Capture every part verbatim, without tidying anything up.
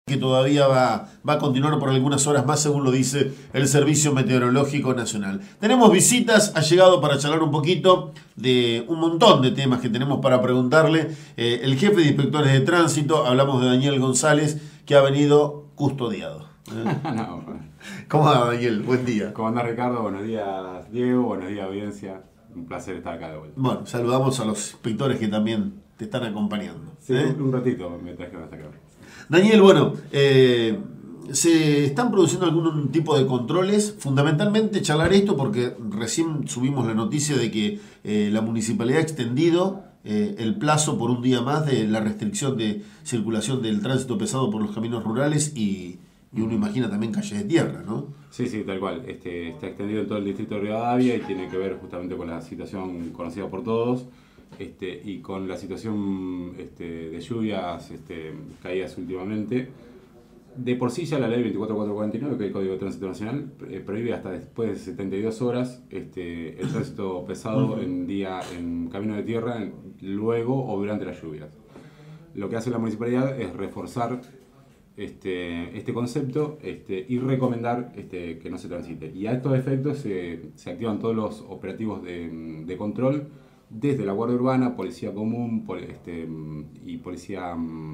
que todavía va, va a continuar por algunas horas más, según lo dice el Servicio Meteorológico Nacional. Tenemos visitas, ha llegado para charlar un poquito de un montón de temas que tenemos para preguntarle. Eh, el jefe de inspectores de tránsito, hablamos de Daniel González, que ha venido custodiado. ¿Eh? No. ¿Cómo va, Daniel? Buen día. ¿Cómo anda, Ricardo? Buenos días, Diego. Buenos días, audiencia. Un placer estar acá de vuelta. Bueno, saludamos a los inspectores que también te están acompañando. Sí, ¿Eh? un ratito me trajeron hasta acá. Daniel, bueno, eh, se están produciendo algún tipo de controles, fundamentalmente charlar esto porque recién subimos la noticia de que eh, la municipalidad ha extendido eh, el plazo por un día más de la restricción de circulación del tránsito pesado por los caminos rurales y, y uno imagina también calles de tierra, ¿no? Sí, sí, tal cual. Este, está extendido en todo el distrito de Rivadavia y tiene que ver justamente con la situación conocida por todos. Este, y con la situación este, de lluvias este, caídas últimamente. De por sí ya la ley veinticuatro mil cuatrocientos cuarenta y nueve, que es el Código de Tránsito Nacional, eh, prohíbe hasta después de setenta y dos horas este, el tránsito pesado en día en camino de tierra, en, luego o durante las lluvias. Lo que hace la municipalidad es reforzar este, este concepto este, y recomendar este, que no se transite. Y a estos efectos se, se activan todos los operativos de, de control desde la Guardia Urbana, Policía Común pol, este, y Policía,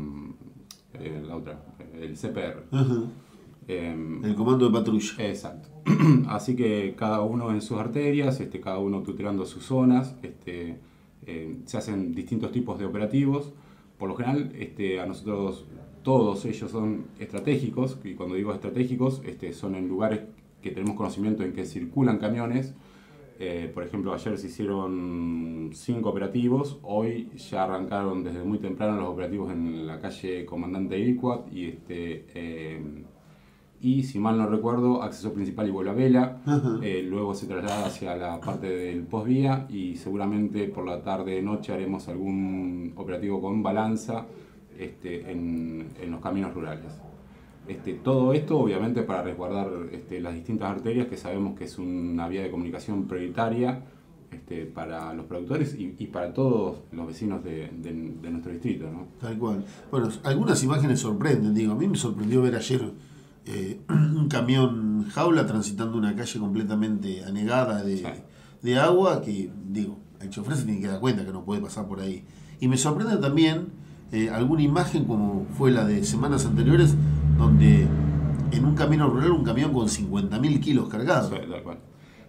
eh, la otra, el C P R. Uh-huh. eh, el Comando de Patrulla. Exacto. Así que cada uno en sus arterias, este, cada uno tutelando sus zonas, este, eh, se hacen distintos tipos de operativos. Por lo general, este, a nosotros todos ellos son estratégicos, y cuando digo estratégicos, este, son en lugares que tenemos conocimiento en que circulan camiones. Eh, por ejemplo, ayer se hicieron cinco operativos, hoy ya arrancaron desde muy temprano los operativos en la calle Comandante Ilcuat y, este, eh, y si mal no recuerdo, acceso principal y vuelo a vela. Uh-huh. eh, luego se traslada hacia la parte del postvía y seguramente por la tarde noche haremos algún operativo con balanza este, en, en los caminos rurales. Este, todo esto obviamente para resguardar este, las distintas arterias que sabemos que es una vía de comunicación prioritaria este, para los productores y, y para todos los vecinos de, de, de nuestro distrito, ¿no? Tal cual. Bueno, algunas imágenes sorprenden, digo, a mí me sorprendió ver ayer eh, un camión jaula transitando una calle completamente anegada de, sí. de agua que, digo, el chofer se tiene que dar cuenta que no puede pasar por ahí. Y me sorprende también eh, alguna imagen como fue la de semanas anteriores, donde en un camino rural un camión con cincuenta mil kilos cargado. Sí, tal cual.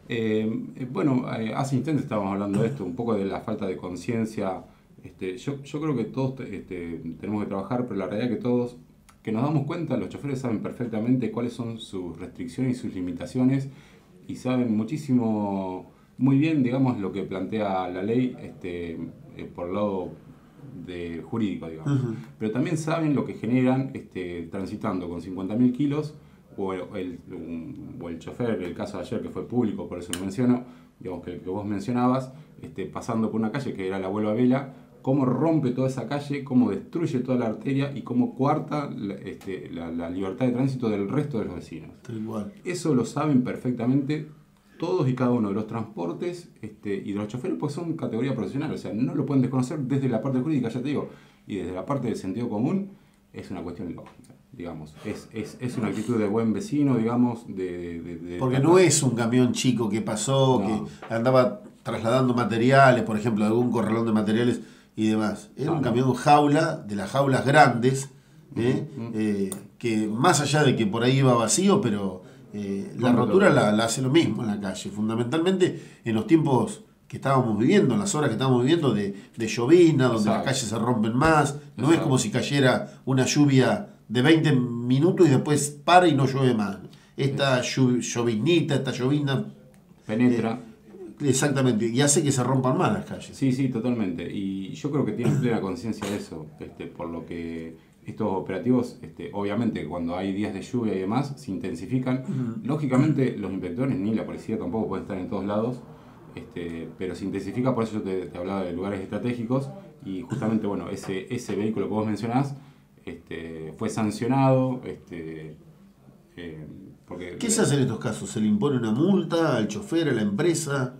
Eh, bueno, eh, hace instantes estábamos hablando de esto, un poco de la falta de conciencia. Este, yo, yo creo que todos este, tenemos que trabajar, pero la realidad es que todos, que nos damos cuenta, los choferes saben perfectamente cuáles son sus restricciones y sus limitaciones y saben muchísimo, muy bien, digamos, lo que plantea la ley este, eh, por el lado de jurídico, digamos. Uh-huh. Pero también saben lo que generan este, transitando con cincuenta mil kilos o el, el, un, o el chofer, el caso de ayer que fue público, por eso lo menciono, digamos que, que vos mencionabas, este, pasando por una calle que era la Vuelo a Vela, cómo rompe toda esa calle, cómo destruye toda la arteria y cómo coarta la, este, la, la libertad de tránsito del resto de los vecinos. Igual. Eso lo saben perfectamente todos y cada uno de los transportes este, y de los choferes, pues son categoría profesional, o sea, no lo pueden desconocer desde la parte jurídica, ya te digo, y desde la parte del sentido común, es una cuestión lógica, digamos, es, es, es una actitud de buen vecino, digamos, de... de, de Porque de... no es un camión chico que pasó, no. que andaba trasladando materiales, por ejemplo, algún corralón de materiales y demás, era no, un camión no. jaula, de las jaulas grandes, ¿eh? Uh-huh. eh, que más allá de que por ahí iba vacío, pero... Eh, la rotura la, la hace lo mismo en la calle, fundamentalmente en los tiempos que estábamos viviendo, en las horas que estábamos viviendo de, de llovizna, donde Exacto. las calles se rompen más, no Exacto. es como si cayera una lluvia de veinte minutos y después para y no llueve más. Esta lloviznita, esta llovizna penetra. Eh, exactamente, y hace que se rompan más las calles. Sí, sí, totalmente, y yo creo que tienen plena conciencia de eso, este, por lo que... Estos operativos, este, obviamente, cuando hay días de lluvia y demás, se intensifican. Uh-huh. Lógicamente, los inspectores ni la policía tampoco pueden estar en todos lados, este, pero se intensifica, por eso yo te, te hablaba de lugares estratégicos, y justamente, bueno, ese, ese vehículo que vos mencionás este, fue sancionado. Este, eh, porque, ¿Qué se hace en estos casos? ¿Se le impone una multa al chofer, a la empresa?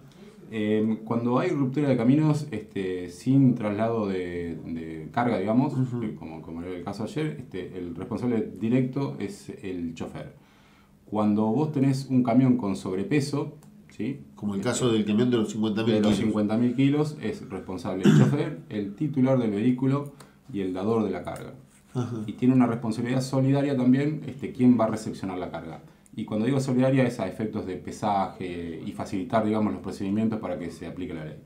Eh, cuando hay ruptura de caminos este, sin traslado de, de carga, digamos, uh-huh. como, como era el caso ayer, este, el responsable directo es el chofer. Cuando vos tenés un camión con sobrepeso, ¿sí? Como el este, caso del camión de los cincuenta mil de kilos. los cincuenta mil kilos, es responsable el chofer, el titular del vehículo y el dador de la carga. Uh-huh. Y tiene una responsabilidad solidaria también este, quién va a recepcionar la carga. Y cuando digo solidaria es a efectos de pesaje y facilitar, digamos, los procedimientos para que se aplique la ley.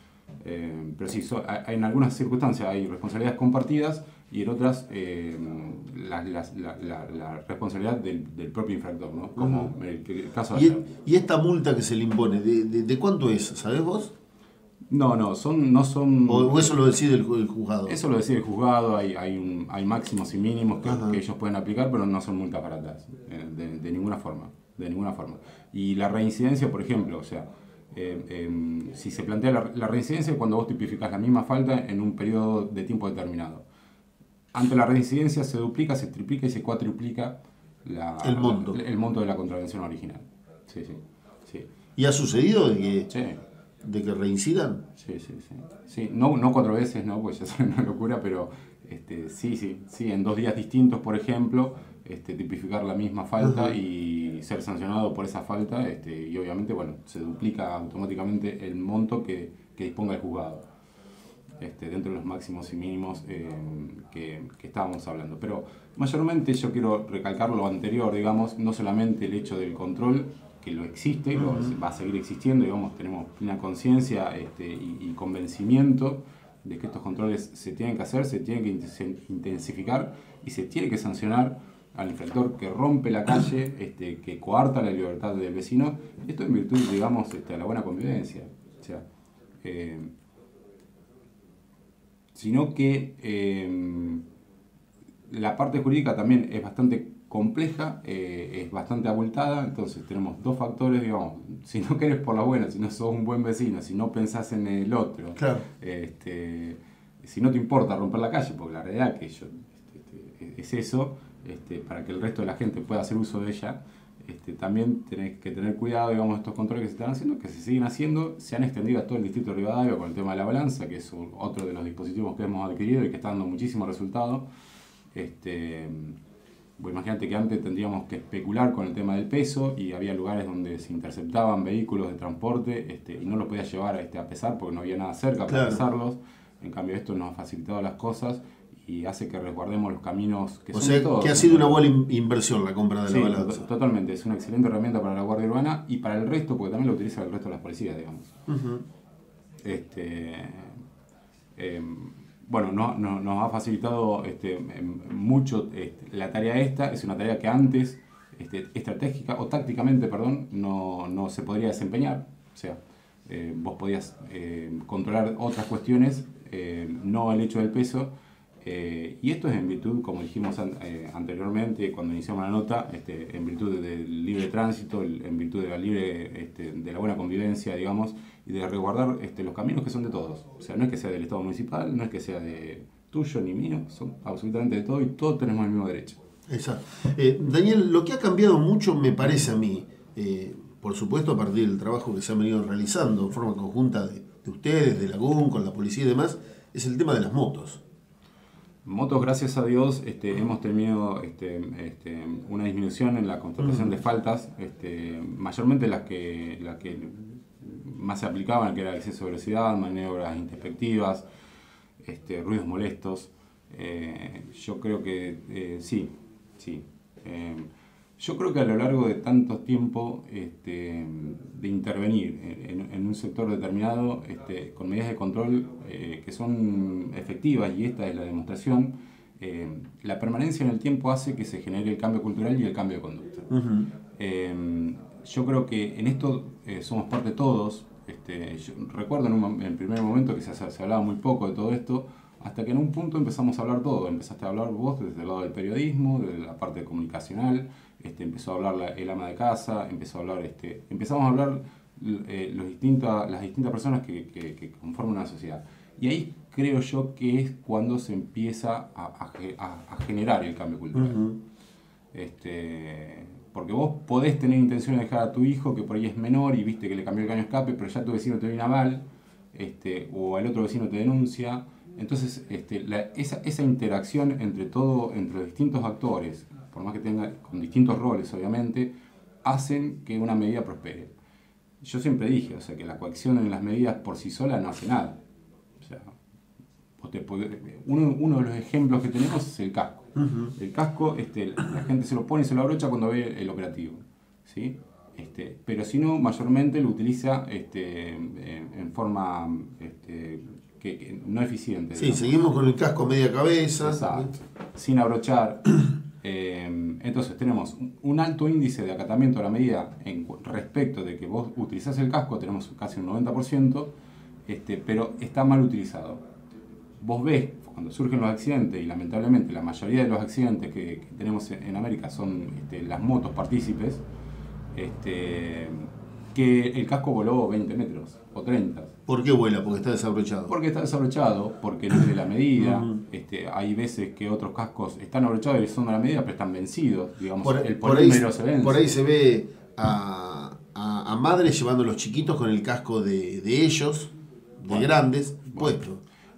Eh, pero sí, so, hay, en algunas circunstancias hay responsabilidades compartidas y en otras eh, la, la, la, la, la responsabilidad del, del propio infractor, ¿no? Como uh-huh. el, el caso de ayer. ¿Y, ¿Y esta multa que se le impone, de, de, de cuánto es? ¿Sabés vos? No, no, son, no son... ¿O eso lo decide el, el juzgado? Eso lo decide el juzgado, hay, hay, un, hay máximos y mínimos que, que ellos pueden aplicar, pero no son multas baratas, eh, de, de ninguna forma, de ninguna forma. Y la reincidencia, por ejemplo, o sea, eh, eh, si se plantea la, la reincidencia es cuando vos tipificás la misma falta en un periodo de tiempo determinado. Ante la reincidencia se duplica, se triplica y se cuatriplica la, el, monto. La, el monto de la contravención original. Sí, sí, sí. ¿Y ha sucedido de que... Sí. ¿De que reincidan? Sí, sí, sí. sí no, no cuatro veces, no, pues ya es una locura, pero este, sí, sí, sí, en dos días distintos, por ejemplo, este, tipificar la misma falta uh-huh. y ser sancionado por esa falta, este, y obviamente, bueno, se duplica automáticamente el monto que, que disponga el juzgado, este, dentro de los máximos y mínimos eh, que, que estábamos hablando. Pero mayormente yo quiero recalcar lo anterior, digamos, no solamente el hecho del control, que lo existe, uh-huh. lo, va a seguir existiendo, digamos, tenemos plena conciencia este, y, y convencimiento de que estos controles se tienen que hacer, se tienen que intensificar y se tiene que sancionar al infractor que rompe la calle, este, que coarta la libertad del vecino, esto en virtud, digamos, este, de la buena convivencia. O sea, eh, sino que eh, la parte jurídica también es bastante compleja, eh, es bastante abultada, entonces tenemos dos factores, digamos, si no querés por la buena, si no sos un buen vecino, si no pensás en el otro, claro. este, si no te importa romper la calle, porque la realidad que yo, este, este, es eso, este, para que el resto de la gente pueda hacer uso de ella, este, también tenés que tener cuidado, digamos, estos controles que se están haciendo, que se siguen haciendo, se han extendido a todo el distrito de Rivadavia con el tema de la balanza, que es otro de los dispositivos que hemos adquirido y que está dando muchísimo resultado. Este, Pues imagínate que antes tendríamos que especular con el tema del peso y había lugares donde se interceptaban vehículos de transporte este, y no los podías llevar este, a pesar porque no había nada cerca para claro. pesarlos. En cambio esto nos ha facilitado las cosas y hace que resguardemos los caminos que o son sea, de todos. Que ha sido una buena inversión la compra de sí, la balanza. To- totalmente, es una excelente herramienta para la Guardia Urbana y para el resto, porque también lo utiliza el resto de las policías, digamos. Uh-huh. Este... Eh, Bueno, no, no, nos ha facilitado este, mucho este, la tarea esta, es una tarea que antes, este, estratégica o tácticamente, perdón, no, no se podría desempeñar. O sea, eh, vos podías eh, controlar otras cuestiones, eh, no el hecho del peso. Eh, y esto es en virtud, como dijimos an- eh, anteriormente, cuando iniciamos la nota, este, en virtud del libre tránsito, en virtud de la libre, este, de la buena convivencia, digamos, y de resguardar este, los caminos que son de todos. O sea, no es que sea del Estado municipal, no es que sea de tuyo ni mío, son absolutamente de todo y todos tenemos el mismo derecho. Exacto. Eh, Daniel, lo que ha cambiado mucho, me parece a mí, eh, por supuesto a partir del trabajo que se ha venido realizando en forma conjunta de, de ustedes, de Lagún, con la policía y demás, es el tema de las motos. Motos, gracias a Dios, este, hemos tenido este, este, una disminución en la constatación de faltas, este, mayormente las que, las que más se aplicaban, que era exceso de velocidad, maniobras introspectivas, este, ruidos molestos. Eh, yo creo que eh, sí, sí. Eh, yo creo que a lo largo de tanto tiempo este, de intervenir en, en un sector determinado este, con medidas de control eh, que son efectivas, y esta es la demostración, eh, la permanencia en el tiempo hace que se genere el cambio cultural y el cambio de conducta. Uh-huh. Eh, yo creo que en esto eh, somos parte todos. Este, yo recuerdo en un en primer momento que se, se hablaba muy poco de todo esto, hasta que en un punto empezamos a hablar todo. Empezaste a hablar vos desde el lado del periodismo, de la parte comunicacional, este, empezó a hablar la, el ama de casa, empezó a hablar, este, empezamos a hablar eh, los distinta, las distintas personas que, que, que conforman una sociedad. Y ahí creo yo que es cuando se empieza a, a, a generar el cambio cultural. Uh-huh. Este, Porque vos podés tener intención de dejar a tu hijo, que por ahí es menor y viste que le cambió el caño escape, pero ya tu vecino te viene a mal, este, o el otro vecino te denuncia. Entonces, este, la, esa, esa interacción entre todo, entre los distintos actores, por más que tengan con distintos roles, obviamente, hacen que una medida prospere. Yo siempre dije, o sea, que la coacción en las medidas por sí sola no hace nada. O sea, vos te podés, uno, uno de los ejemplos que tenemos es el casco. Uh-huh. El casco, este, la gente se lo pone y se lo abrocha cuando ve el operativo, ¿sí? Este, pero si no, mayormente lo utiliza este, en, en forma este, que, que no eficiente. Sí, digamos. Seguimos con el casco media cabeza. Exacto. Sin abrochar. Eh, entonces tenemos un alto índice de acatamiento de la medida en respecto de que vos utilizás el casco, tenemos casi un noventa por ciento, este, pero está mal utilizado. Vos ves, cuando surgen los accidentes, y lamentablemente la mayoría de los accidentes que, que tenemos en América son este, las motos partícipes, este, que el casco voló veinte metros o treinta. ¿Por qué vuela? Porque está desabrochado. Porque está desabrochado, porque no es de la medida. Uh-huh. este, hay veces que otros cascos están abrochados y son de la medida, pero están vencidos. Digamos, por, el por ahí, se vence. Por ahí se ve a, a, a madres llevando a los chiquitos con el casco de, de ellos, de bueno, grandes, bueno. puesto.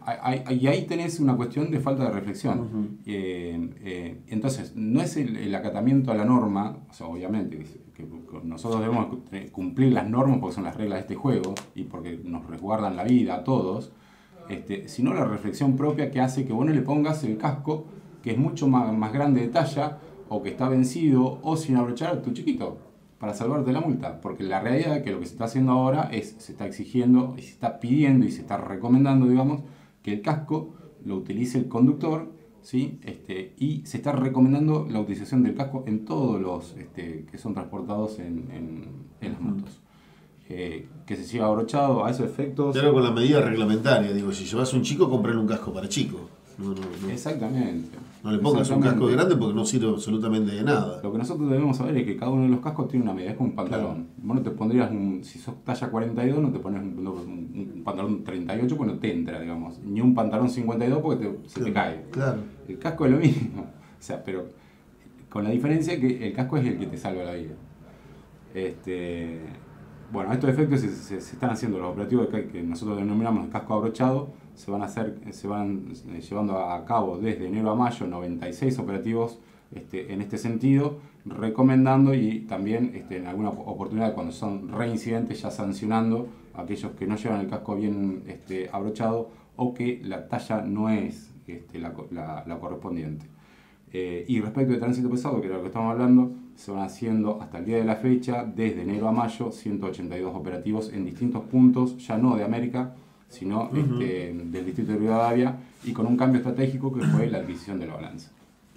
Y ahí tenés una cuestión de falta de reflexión. Uh-huh. eh, eh, entonces, no es el, el acatamiento a la norma, o sea, obviamente, que, que nosotros debemos cumplir las normas porque son las reglas de este juego y porque nos resguardan la vida a todos, este, sino la reflexión propia que hace que vos no le pongas el casco que es mucho más, más grande de talla o que está vencido o sin abrochar a tu chiquito para salvarte la multa. Porque la realidad es que lo que se está haciendo ahora es, se está exigiendo y se está pidiendo y se está recomendando, digamos, que el casco lo utilice el conductor, ¿sí? este, y se está recomendando la utilización del casco en todos los este, que son transportados en, en, en las motos. Eh, que se siga abrochado a esos efectos. Claro, con la medida reglamentaria, digo, si llevas un chico, comprarle un casco para chico. No, no, no. Exactamente. No le pongas un casco grande porque no sirve absolutamente de nada. Lo que nosotros debemos saber es que cada uno de los cascos tiene una medida, es como un pantalón. Claro. Vos no te pondrías, un, si sos talla cuarenta y dos, no te pones un, un, un pantalón treinta y ocho porque no te entra, digamos. Ni un pantalón cincuenta y dos porque te, se claro, te cae. Claro. El casco es lo mismo. O sea, pero con la diferencia que el casco es el que te salva la vida. Este, bueno, estos efectos se, se, se están haciendo, los operativos que, que nosotros denominamos el casco abrochado, se van a hacer, se van llevando a cabo desde enero a mayo noventa y seis operativos este, en este sentido, recomendando y también este, en alguna oportunidad cuando son reincidentes ya sancionando a aquellos que no llevan el casco bien este, abrochado o que la talla no es este, la, la, la correspondiente. Eh, y respecto de tránsito pesado, que era lo que estamos hablando, se van haciendo hasta el día de la fecha, desde enero a mayo, ciento ochenta y dos operativos en distintos puntos, ya no de América, sino uh-huh. este, del distrito de Rivadavia, y con un cambio estratégico que fue la adquisición de la balanza.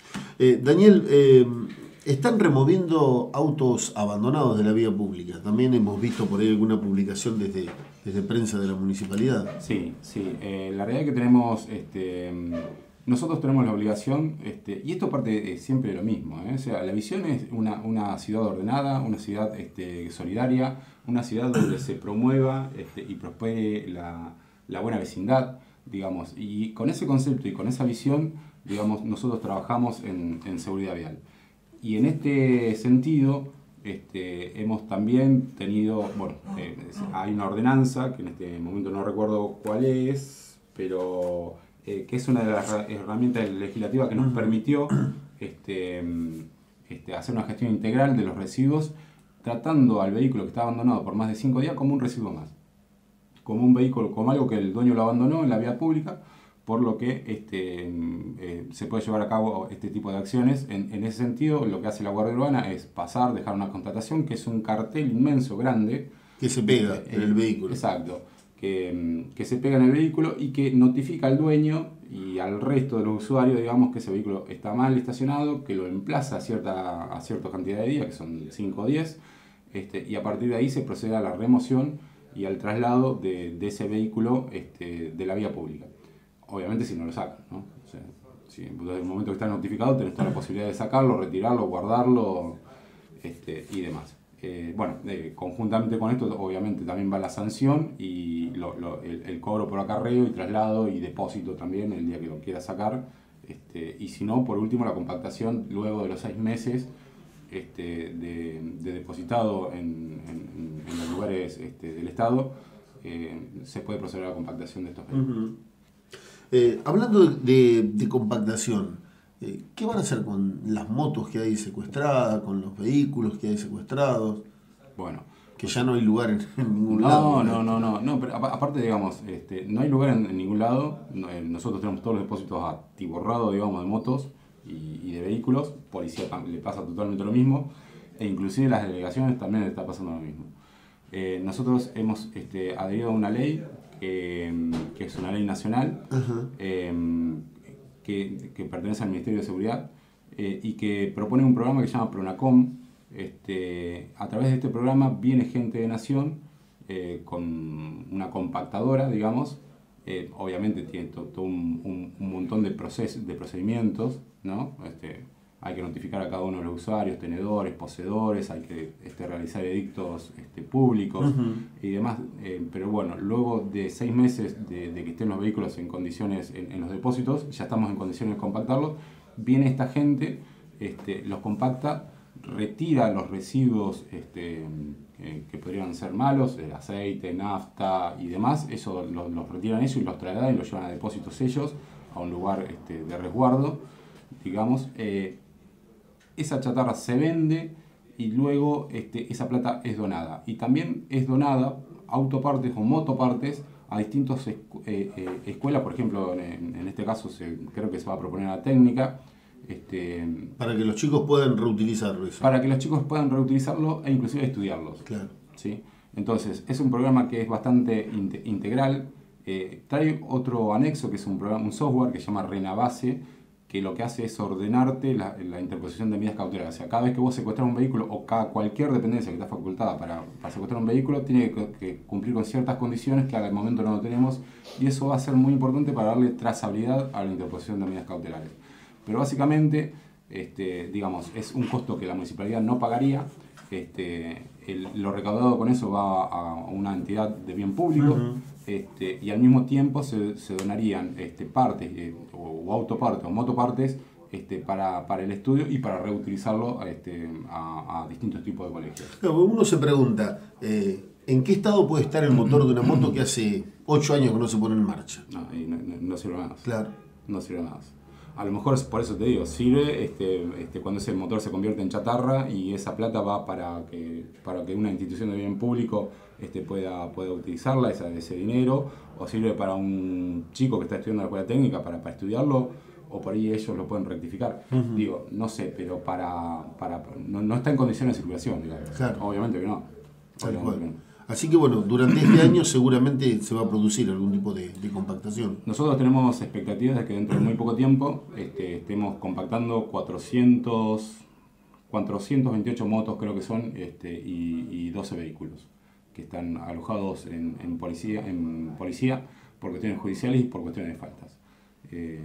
Eh, Daniel, eh, están removiendo autos abandonados de la vía pública. También hemos visto por ahí alguna publicación desde, desde prensa de la municipalidad. Sí, sí. Eh, la realidad es que tenemos, este, nosotros tenemos la obligación, este, y esto parte de, siempre de lo mismo, ¿eh? O sea, la visión es una, una ciudad ordenada, una ciudad este, solidaria, una ciudad donde se promueva este, y prospere la, la buena vecindad, digamos. Y con ese concepto y con esa visión, digamos, nosotros trabajamos en, en seguridad vial. Y en este sentido, este, hemos también tenido, bueno, eh, hay una ordenanza, que en este momento no recuerdo cuál es, pero eh, que es una de las herramientas legislativas que nos permitió este, este, hacer una gestión integral de los residuos, tratando al vehículo que está abandonado por más de cinco días como un residuo más. Como un vehículo, como algo que el dueño lo abandonó en la vía pública, por lo que este, eh, se puede llevar a cabo este tipo de acciones. En, en ese sentido, lo que hace la Guardia Urbana es pasar, dejar una constatación, que es un cartel inmenso, grande. Que se pega eh, en el vehículo. Exacto. Que, que se pega en el vehículo y que notifica al dueño y al resto de los usuarios, digamos, que ese vehículo está mal estacionado, que lo emplaza a cierta, a cierta cantidad de días, que son cinco o diez, este, y a partir de ahí se procede a la remoción y al traslado de, de ese vehículo este, de la vía pública. Obviamente si no lo sacan, ¿no? O sea, si desde el momento que está notificado tenés toda la posibilidad de sacarlo, retirarlo, guardarlo este, y demás. Eh, bueno, eh, conjuntamente con esto obviamente también va la sanción y lo, lo, el, el cobro por acarreo y traslado y depósito también el día que lo quiera sacar. Este, y si no, por último, la compactación luego de los seis meses este, de, de depositado en, en, en los lugares este, del Estado, eh, se puede proceder a la compactación de estos vehículos. Uh-huh. eh, hablando de, de, de compactación, eh, ¿qué van a hacer con las motos que hay secuestradas, con los vehículos que hay secuestrados? Bueno, que ya no hay lugar en, en ningún no, lado. No, no, no, no, pero aparte, digamos, este, no hay lugar en, en ningún lado. Nosotros tenemos todos los depósitos atiborrados, digamos, de motos y, y de vehículos. Policía le pasa totalmente lo mismo. E inclusive las delegaciones también le está pasando lo mismo. Eh, nosotros hemos este, adherido a una ley eh, que es una ley nacional uh-huh. eh, que, que pertenece al Ministerio de Seguridad eh, y que propone un programa que se llama PRONACOM. Este, a través de este programa viene gente de Nación eh, con una compactadora, digamos. Eh, obviamente tiene to, todo un, un, un montón de, proces, de procedimientos, ¿no? Este, hay que notificar a cada uno de los usuarios, tenedores, poseedores, hay que este, realizar edictos este, públicos uh-huh. y demás. Eh, pero bueno, luego de seis meses de, de que estén los vehículos en condiciones, en, en los depósitos, ya estamos en condiciones de compactarlos, viene esta gente, este, los compacta, retira los residuos este, eh, que podrían ser malos, el aceite, nafta y demás, eso los, los retiran ellos y los trasladan y los llevan a depósitos ellos, a un lugar este, de resguardo, digamos. Eh, esa chatarra se vende y luego este, esa plata es donada. Y también es donada autopartes o motopartes a distintas eh, eh, escuelas, por ejemplo, en, en este caso se, creo que se va a proponer la técnica. Este, para que los chicos puedan reutilizarlo. Eso. Para que los chicos puedan reutilizarlo e inclusive estudiarlos. Claro. ¿Sí? Entonces, es un programa que es bastante in- integral. Eh, trae otro anexo que es un, programa, un software que se llama Renabase, que lo que hace es ordenarte la, la interposición de medidas cautelares. O sea, cada vez que vos secuestras un vehículo o cada, cualquier dependencia que está facultada para, para secuestrar un vehículo, tiene que, que cumplir con ciertas condiciones que al momento no lo tenemos, y eso va a ser muy importante para darle trazabilidad a la interposición de medidas cautelares. Pero básicamente, este, digamos, es un costo que la municipalidad no pagaría. Este, el, lo recaudado con eso va a una entidad de bien público uh-huh. este, y al mismo tiempo se, se donarían este, partes eh, o, o autopartes o motopartes este, para, para el estudio y para reutilizarlo este, a, a distintos tipos de colegios. Claro, uno se pregunta, eh, ¿en qué estado puede estar el motor de una moto que hace ocho años que no se pone en marcha? No, y no, no, no sirve nada. Claro. No sirve nada. A lo mejor, por eso te digo, sirve este, este, cuando ese motor se convierte en chatarra y esa plata va para que, para que una institución de bien público este, pueda, pueda utilizarla, esa, ese dinero, o sirve para un chico que está estudiando la escuela técnica para, para estudiarlo, o por ahí ellos lo pueden rectificar. Uh-huh. Digo, no sé, pero para, para no, no está en condiciones de circulación, digamos. Claro. Obviamente que no. Obviamente que no. Así que bueno, durante este año seguramente se va a producir algún tipo de, de compactación. Nosotros tenemos expectativas de que dentro de muy poco tiempo este, estemos compactando cuatrocientos, cuatrocientos veintiocho motos, creo que son, este, y, y doce vehículos que están alojados en, en, policía, en policía por cuestiones judiciales y por cuestiones de faltas. Eh,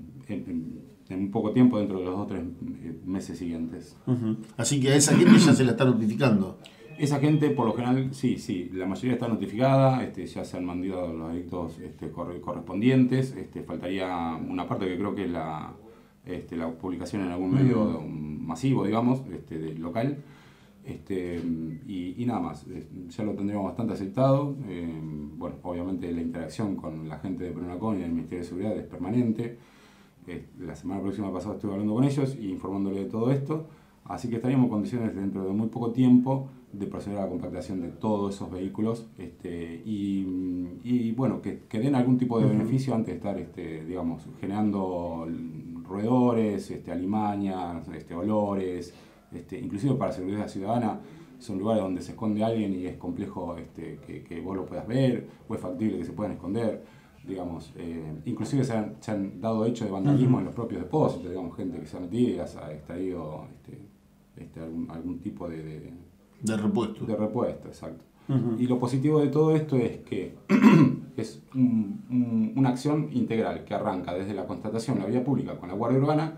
en, en un poco tiempo, dentro de los dos o tres meses siguientes. Uh-huh. Así que a esa gente ya se la está notificando. Esa gente, por lo general, sí, sí, la mayoría está notificada, este, ya se han mandado los edictos este, correspondientes, este, faltaría una parte que creo que es la, este, la publicación en algún medio uh-huh. masivo, digamos, este, de, local, este, y, y nada más, ya lo tendríamos bastante aceptado. Eh, bueno, obviamente la interacción con la gente de PRONACOM y del Ministerio de Seguridad es permanente. Eh, la semana próxima pasada estuve hablando con ellos y informándole de todo esto, así que estaríamos en condiciones dentro de muy poco tiempo de proceder a la compactación de todos esos vehículos este, y, y bueno, que, que den algún tipo de uh-huh. beneficio antes de estar, este, digamos, generando roedores, este, alimañas, este, olores, este, inclusive para seguridad ciudadana. Son lugares donde se esconde alguien y es complejo este, que, que vos lo puedas ver, o es factible que se puedan esconder, digamos, eh, inclusive se han, se han dado hechos de vandalismo uh-huh. en los propios depósitos, digamos, gente que se ha metido y ha extraído este, este, algún, algún tipo de, de De repuesto. De repuesto, exacto. Uh-huh. Y lo positivo de todo esto es que es un, un, una acción integral que arranca desde la constatación de la vía pública con la Guardia Urbana,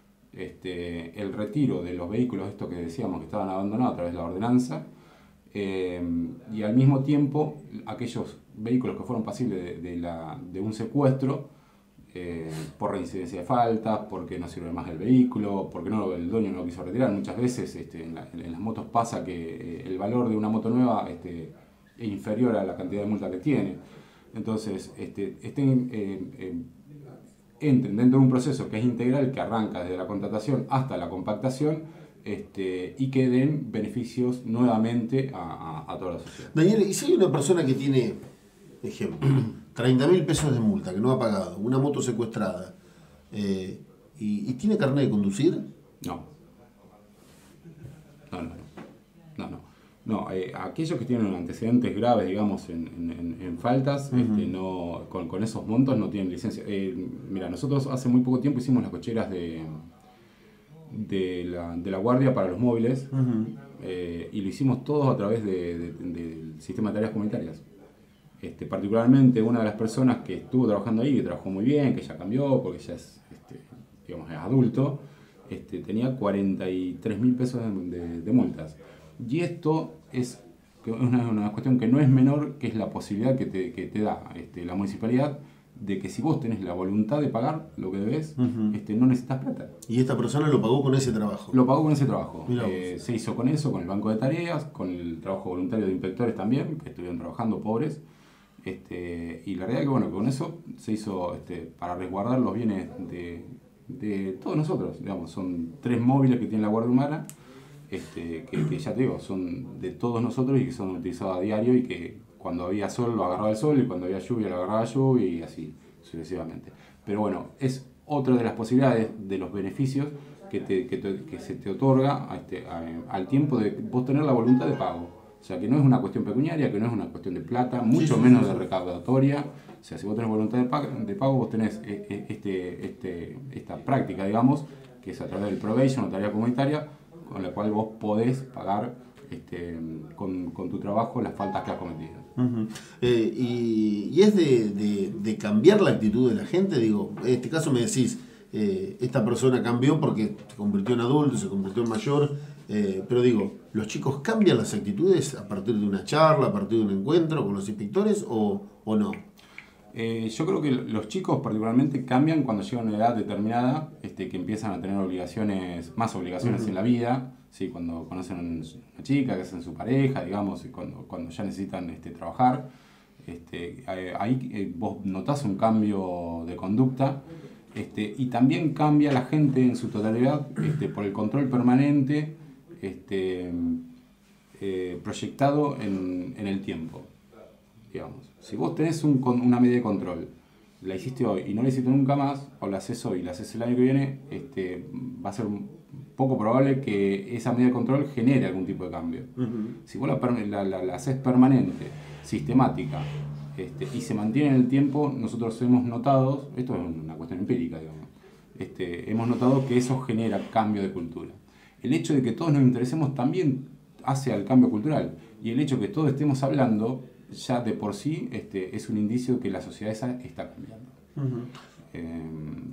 este, el retiro de los vehículos, estos que decíamos que estaban abandonados a través de la ordenanza, eh, y al mismo tiempo aquellos vehículos que fueron pasibles de, de, la, de un secuestro, eh, por reincidencia de faltas, porque no sirve más el vehículo, porque no, el dueño no lo quiso retirar. Muchas veces este, en, la, en las motos pasa que eh, el valor de una moto nueva este, es inferior a la cantidad de multa que tiene. Entonces, este, estén, eh, eh, entren dentro de un proceso que es integral, que arranca desde la contratación hasta la compactación, este, y que den beneficios nuevamente a, a, a toda la sociedad. Daniel, ¿y si hay una persona que tiene, ejemplo, treinta mil pesos de multa que no ha pagado, una moto secuestrada, eh, y, y tiene carnet de conducir? No. No, no, no. no, no. no eh, aquellos que tienen antecedentes graves, digamos, en, en, en faltas, uh-huh. este, no, con, con esos montos no tienen licencia. Eh, mira, nosotros hace muy poco tiempo hicimos las cocheras de, de, la, de la guardia para los móviles, uh-huh. eh, y lo hicimos todos a través de, de, de, del sistema de tareas comunitarias. Este, particularmente una de las personas que estuvo trabajando ahí, que trabajó muy bien, que ya cambió porque ya es, este, digamos, es adulto, este, tenía cuarenta y tres mil pesos de, de, de multas. Y esto es una, una cuestión que no es menor, que es la posibilidad que te, que te da este, la municipalidad de que si vos tenés la voluntad de pagar lo que debes, uh-huh. este, no necesitas plata. ¿Y esta persona lo pagó con ese trabajo? Lo pagó con ese trabajo. Eh, se hizo con eso, con el banco de tareas, con el trabajo voluntario de inspectores también, que estuvieron trabajando pobres. Este, y la realidad es que bueno, con eso se hizo este, para resguardar los bienes de, de todos nosotros, digamos, son tres móviles que tiene la Guardia Humana, este, que, que ya te digo, son de todos nosotros y que son utilizados a diario y que cuando había sol lo agarraba el sol y cuando había lluvia lo agarraba la lluvia y así sucesivamente. Pero bueno, es otra de las posibilidades de los beneficios que, te, que, te, que se te otorga a este, a, al tiempo de vos tener la voluntad de pago. O sea, que no es una cuestión pecuniaria, que no es una cuestión de plata, mucho sí, sí, menos sí, sí. de recaudatoria. O sea, si vos tenés voluntad de pago, de pago vos tenés este, este, esta práctica, digamos, que es a través del probation o tarea comunitaria, con la cual vos podés pagar este, con, con tu trabajo las faltas que has cometido. Uh-huh. eh, y, y es de, de, de cambiar la actitud de la gente, digo, en este caso me decís, eh, esta persona cambió porque se convirtió en adulto, se convirtió en mayor, eh, pero digo, ¿los chicos cambian las actitudes a partir de una charla, a partir de un encuentro con los inspectores o, o no? Eh, yo creo que los chicos particularmente cambian cuando llegan a una edad determinada, este, que empiezan a tener obligaciones, más obligaciones uh-huh. en la vida, ¿sí? Cuando conocen a una chica, que hacen su pareja, digamos, y cuando, cuando ya necesitan este, trabajar, este, ahí eh, vos notás un cambio de conducta, este, y también cambia la gente en su totalidad este, por el control permanente este, eh, proyectado en, en el tiempo. Digamos, si vos tenés un, una medida de control, la hiciste hoy y no la hiciste nunca más, o la haces hoy y la haces el año que viene, este, va a ser poco probable que esa medida de control genere algún tipo de cambio. Uh-huh. Si vos la, la, la, la haces permanente, sistemática, este, y se mantiene en el tiempo, nosotros hemos notado, esto es una cuestión empírica, digamos, este, hemos notado que eso genera cambio de cultura. El hecho de que todos nos interesemos también hace al cambio cultural, y el hecho de que todos estemos hablando ya de por sí este, es un indicio de que la sociedad esa está cambiando. Uh-huh. Eh,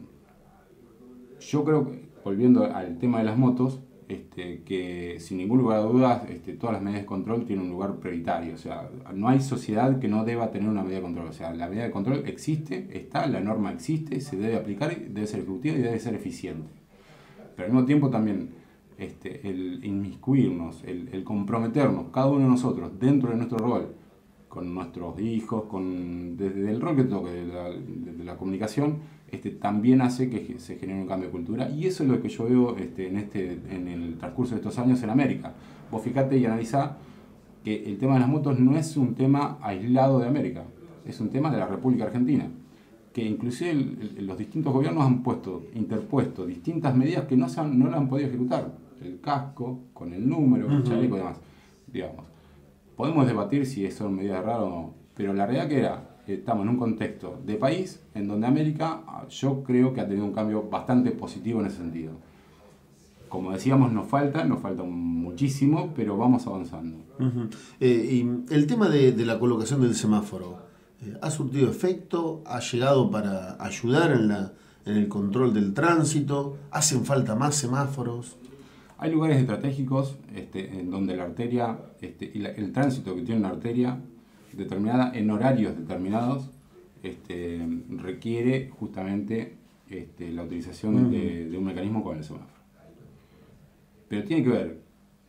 yo creo que, volviendo al tema de las motos, este, que sin ningún lugar a dudas este, todas las medidas de control tienen un lugar prioritario. O sea, no hay sociedad que no deba tener una medida de control. O sea, la medida de control existe, está, la norma existe, se debe aplicar, debe ser ejecutiva y debe ser eficiente. Pero al mismo tiempo también este, el inmiscuirnos, el, el comprometernos, cada uno de nosotros, dentro de nuestro rol, con nuestros hijos, con, desde el rol que toque, de la, de la comunicación, este, también hace que se genere un cambio de cultura. Y eso es lo que yo veo este, en, este, en el transcurso de estos años en América. Vos fijate y analizá que el tema de las motos no es un tema aislado de América, es un tema de la República Argentina, que inclusive el, el, los distintos gobiernos han puesto, interpuesto distintas medidas que no, se han, no la han podido ejecutar. El casco, con el número, el chaleco y demás, digamos. Podemos debatir si son medidas raras o no, pero la realidad que era, estamos en un contexto de país en donde América, yo creo que ha tenido un cambio bastante positivo en ese sentido. Como decíamos, nos falta, nos falta muchísimo, pero vamos avanzando. Uh-huh. eh, y el tema de, de la colocación del semáforo, eh, ¿ha surtido efecto? ¿Ha llegado para ayudar en, la, en el control del tránsito? ¿Hacen falta más semáforos? Hay lugares estratégicos este, en donde la arteria, este, y la, el tránsito que tiene una arteria determinada en horarios determinados, este, requiere justamente este, la utilización uh-huh. de, de un mecanismo como el semáforo. Pero tiene que ver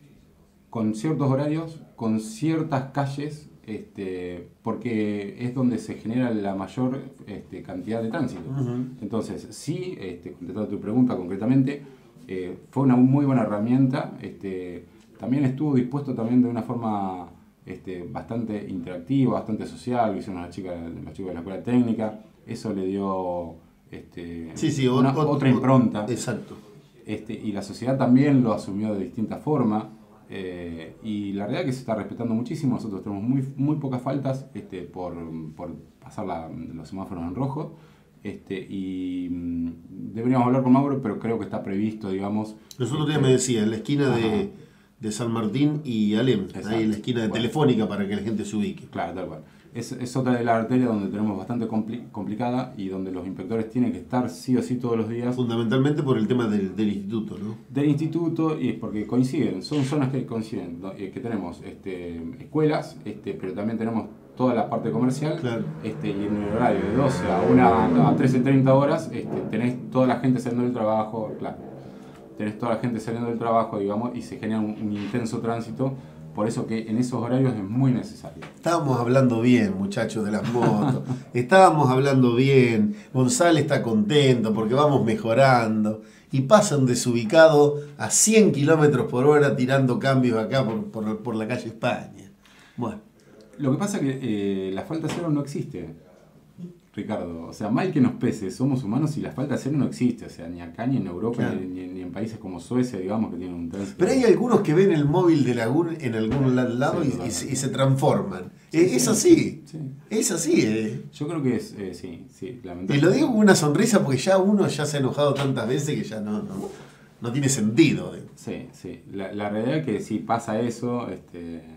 con ciertos horarios, con ciertas calles, este, porque es donde se genera la mayor este, cantidad de tránsito. Uh-huh. Entonces, sí, este, contestando tu pregunta concretamente, eh, fue una muy buena herramienta. Este, también estuvo dispuesto también de una forma este, bastante interactiva, bastante social, lo hicieron las chicas, los chicos de la escuela técnica. Eso le dio este, sí, sí, una, otro, otra impronta. Exacto. Este, y la sociedad también lo asumió de distinta forma. Eh, y la realidad es que se está respetando muchísimo. Nosotros tenemos muy, muy pocas faltas este, por, por pasar la, los semáforos en rojo. Este, y mmm, deberíamos hablar con Mauro, pero creo que está previsto, digamos. Los otros días me decía, en la esquina de, de San Martín y Alem, exacto, ahí en la esquina de bueno, Telefónica, para que la gente se ubique. Claro, tal cual. Es, es otra de las arterias donde tenemos bastante compli complicada y donde los inspectores tienen que estar sí o sí todos los días. Fundamentalmente por el tema del, del instituto, ¿no? Del instituto, y es porque coinciden, son zonas que coinciden, que tenemos este, escuelas, este, pero también tenemos toda la parte comercial, claro. este, y en el horario de doce a una a trece treinta horas este, tenés toda la gente saliendo del trabajo, claro, tenés toda la gente saliendo del trabajo, digamos, y se genera un, un intenso tránsito. Por eso que en esos horarios es muy necesario. Estábamos hablando bien, muchachos de las motos. Estábamos hablando bien. González está contento porque vamos mejorando. Y pasa un desubicado a cien kilómetros por hora tirando cambios acá por, por, por la calle España. Bueno. Lo que pasa es que eh, la falta cero no existe, Ricardo. O sea, mal que nos pese, somos humanos y la falta cero no existe. O sea, ni acá, ni en Europa, claro. ni, ni en países como Suecia, digamos, que tienen un tránsito. Pero hay algunos que ven el móvil de Lagún en algún lado sí, y, y, y se transforman. Sí, es, sí, es así. Sí. Es así. Eh. Yo creo que es, eh, sí, sí, lamentablemente. Y lo digo con una sonrisa porque ya uno ya se ha enojado tantas veces que ya no, no, no tiene sentido. Eh. Sí, sí. La, la realidad es que sí pasa eso. Este...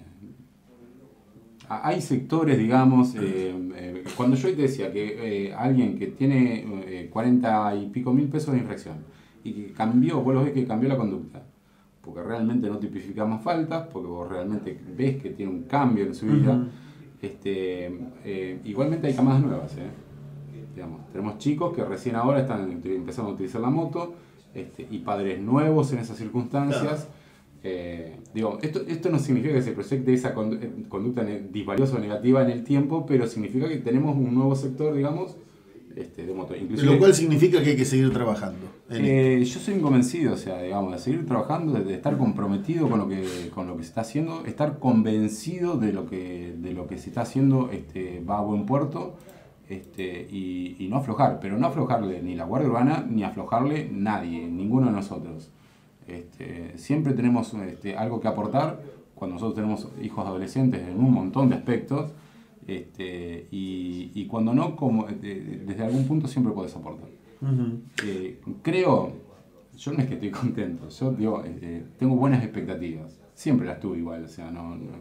Hay sectores, digamos, eh, eh, cuando yo te decía que eh, alguien que tiene eh, cuarenta y pico mil pesos de infracción y que cambió, vos lo ves que cambió la conducta, porque realmente no tipifica más faltas, porque vos realmente ves que tiene un cambio en su vida, uh-huh. este, eh, igualmente hay camadas nuevas, eh. Digamos, tenemos chicos que recién ahora están empezando a utilizar la moto este, y padres nuevos en esas circunstancias. Claro. Eh, digo, esto, esto no significa que se proyecte esa conducta disvaliosa o negativa en el tiempo, pero significa que tenemos un nuevo sector, digamos, este, de moto. Inclusive, lo cual significa que hay que seguir trabajando. Eh, yo soy convencido, o sea, digamos, de seguir trabajando, de, de estar comprometido con lo que con lo que se está haciendo, estar convencido de lo que de lo que se está haciendo este, va a buen puerto. Este, y, y no aflojar, pero no aflojarle ni la Guardia Urbana, ni aflojarle nadie, ninguno de nosotros. Este, siempre tenemos este, algo que aportar cuando nosotros tenemos hijos adolescentes en un montón de aspectos este, y, y cuando no, como, de, desde algún punto siempre puedes aportar. Uh-huh. eh, creo, yo no es que estoy contento, yo digo, eh, tengo buenas expectativas, siempre las tuve igual, o sea, no, no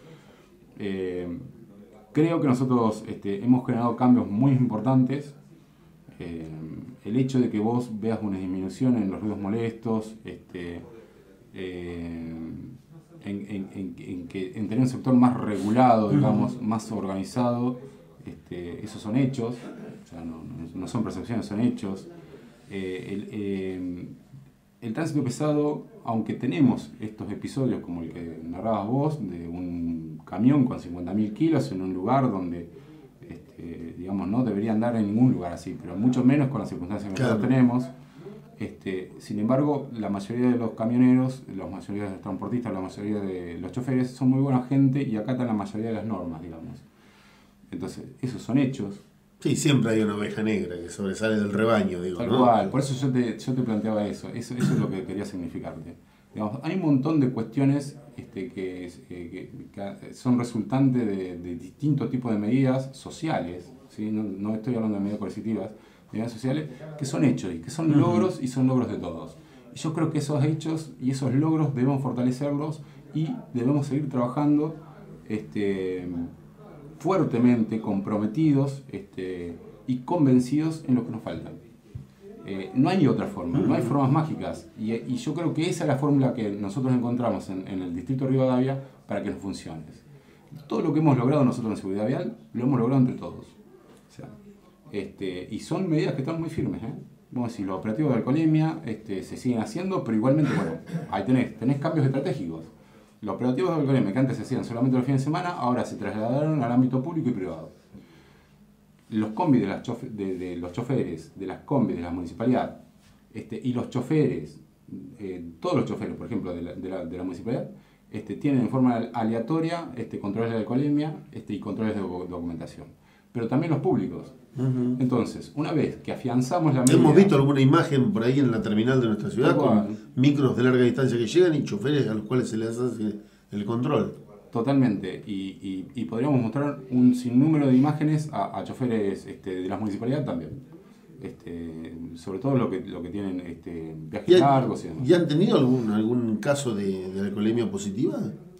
eh, creo que nosotros este, hemos generado cambios muy importantes. Eh, el hecho de que vos veas una disminución en los ruidos molestos, este, eh, en, en, en, en, que, en tener un sector más regulado, digamos, más organizado, este, esos son hechos, o sea, no, no, no son percepciones, son hechos. Eh, el, eh, el tránsito pesado, aunque tenemos estos episodios como el que narrabas vos, de un camión con cincuenta mil kilos en un lugar donde Este, digamos, no debería andar en ningún lugar así, pero mucho menos con las circunstancias que nosotros tenemos. Este, sin embargo, la mayoría de los camioneros, la mayoría de los transportistas, la mayoría de los choferes son muy buena gente y acatan la mayoría de las normas, digamos. Entonces, esos son hechos. Sí, siempre hay una oveja negra que sobresale del rebaño, digo, Tal ¿no? cual, por eso yo te, yo te planteaba eso, eso, eso es lo que quería significarte. Digamos, hay un montón de cuestiones este, que, que, que son resultantes de, de distintos tipos de medidas sociales, ¿sí? no, no estoy hablando de medidas coercitivas, medidas sociales, que son hechos y que son uh-huh. logros y son logros de todos. Y yo creo que esos hechos y esos logros debemos fortalecerlos y debemos seguir trabajando este, fuertemente, comprometidos este, y convencidos en lo que nos falta. Eh, no hay otra forma, no hay formas mágicas y, y yo creo que esa es la fórmula que nosotros encontramos en, en el distrito de Rivadavia para que nos funcione. Todo lo que hemos logrado nosotros en seguridad vial lo hemos logrado entre todos. O sea, Este, y son medidas que están muy firmes, ¿eh? Vamos a decir, los operativos de alcoholemia este, se siguen haciendo, pero igualmente, bueno, ahí tenés, tenés cambios estratégicos. Los operativos de alcoholemia que antes se hacían solamente los fines de semana, ahora se trasladaron al ámbito público y privado. Los combis de, las chofer, de, de los choferes, de las combis de la municipalidad, este, y los choferes, eh, todos los choferes, por ejemplo, de la, de la, de la municipalidad, este, tienen en forma aleatoria este, controles de alcoholemia este, y controles de documentación. Pero también los públicos. Uh-huh. Entonces, una vez que afianzamos la medida... Hemos visto alguna imagen por ahí en la terminal de nuestra ciudad con micros de larga distancia que llegan y choferes a los cuales se les hace el control. Totalmente. Y, y, y podríamos mostrar un sinnúmero de imágenes a, a choferes este, de las municipalidades también. Este, sobre todo lo que, lo que tienen este, viajes largos y demás. ¿Y han tenido algún, algún caso de, de alcoholemia positiva?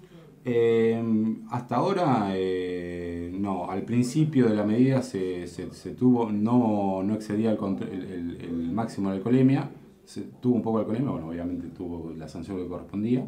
Eh, hasta ahora eh, no, al principio de la medida se, se, se tuvo, no, no excedía el, el, el, el máximo de alcoholemia, se tuvo un poco de alcoholemia, bueno, obviamente tuvo la sanción que correspondía,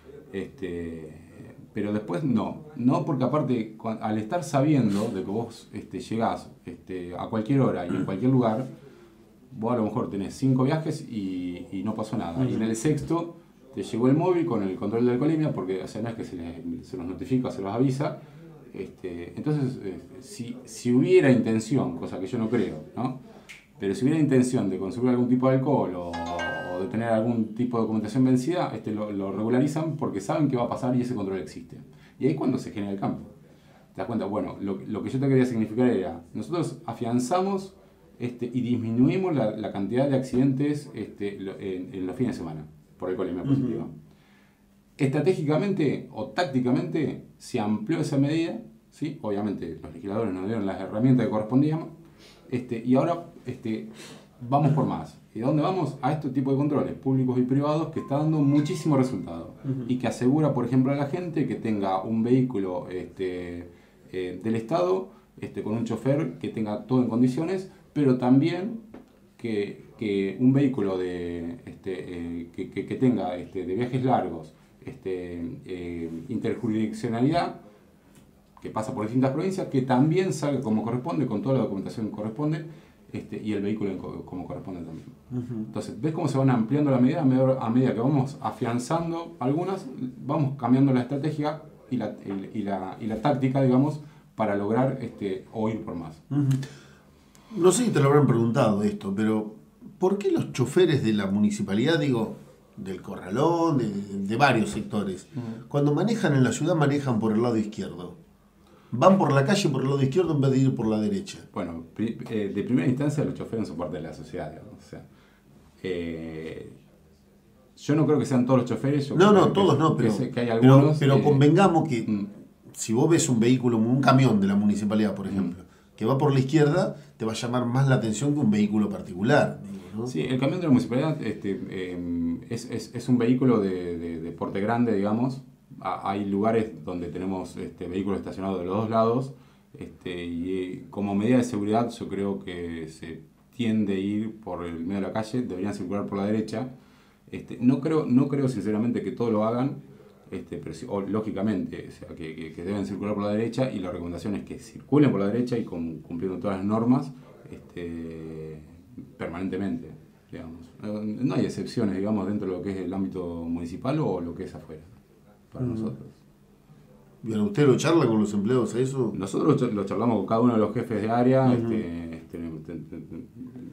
este, pero después no, no porque aparte al estar sabiendo de que vos este, llegás este, a cualquier hora y en cualquier lugar, vos a lo mejor tenés cinco viajes y, y no pasó nada, y en el sexto te llegó el móvil con el control de alcoholemia, porque o sea, no es que se, les, se los notifica, se los avisa. Este, entonces, eh, si, si hubiera intención, cosa que yo no creo, ¿no? Pero si hubiera intención de consumir algún tipo de alcohol o, o de tener algún tipo de documentación vencida, este, lo, lo regularizan porque saben que va a pasar y ese control existe. Y ahí es cuando se genera el cambio. ¿Te das cuenta? Bueno, lo, lo que yo te quería significar era, nosotros afianzamos este, y disminuimos la, la cantidad de accidentes este, en, en los fines de semana por alcoholemia positiva. Uh-huh. Estratégicamente o tácticamente se amplió esa medida, ¿sí? Obviamente los legisladores nos dieron las herramientas que correspondían, este, y ahora este, vamos por más. ¿Y dónde vamos? A este tipo de controles públicos y privados que está dando muchísimo resultado. Uh-huh. Y que asegura, por ejemplo, a la gente que tenga un vehículo este, eh, del Estado este, con un chofer que tenga todo en condiciones, pero también que que un vehículo de, este, eh, que, que, que tenga este, de viajes largos, este, eh, interjurisdiccionalidad, que pasa por distintas provincias, que también salga como corresponde, con toda la documentación que corresponde, este, y el vehículo como corresponde también. Uh-huh. Entonces, ¿ves cómo se van ampliando la medida? A medida, a medida que vamos afianzando algunas, vamos cambiando la estrategia y la, y, y la, y la táctica, digamos, para lograr este, o ir por más. Uh-huh. No sé si te lo habrán preguntado esto, pero ¿por qué los choferes de la municipalidad, digo, del Corralón, de, de varios sectores, uh-huh, cuando manejan en la ciudad manejan por el lado izquierdo? Van por la calle por el lado izquierdo en vez de ir por la derecha. Bueno, pri- eh, de primera instancia los choferes son parte de la sociedad, digamos. O sea, eh, yo no creo que sean todos los choferes. Yo no, creo no, que, todos no, pero, que, que hay algunos, pero, pero eh, convengamos que mm. si vos ves un vehículo, un camión de la municipalidad, por ejemplo, mm. que va por la izquierda, te va a llamar más la atención que un vehículo particular. ¿No? Sí, el camión de la municipalidad este, eh, es, es, es un vehículo de, de, de porte grande, digamos. A, hay lugares donde tenemos este, vehículos estacionados de los dos lados, este, y como medida de seguridad yo creo que se tiende a ir por el medio de la calle, deberían circular por la derecha. Este, no creo, no creo sinceramente que todos lo hagan, este, pero sí, o, lógicamente, o sea, que, que, que deben circular por la derecha, y la recomendación es que circulen por la derecha y con, cumpliendo todas las normas, este, permanentemente, digamos. No hay excepciones, digamos, dentro de lo que es el ámbito municipal o lo que es afuera, para uh-huh. nosotros. Bien, ¿usted lo charla con los empleados a eso? Nosotros lo charlamos con cada uno de los jefes de área, uh-huh. este, este, te, te, te,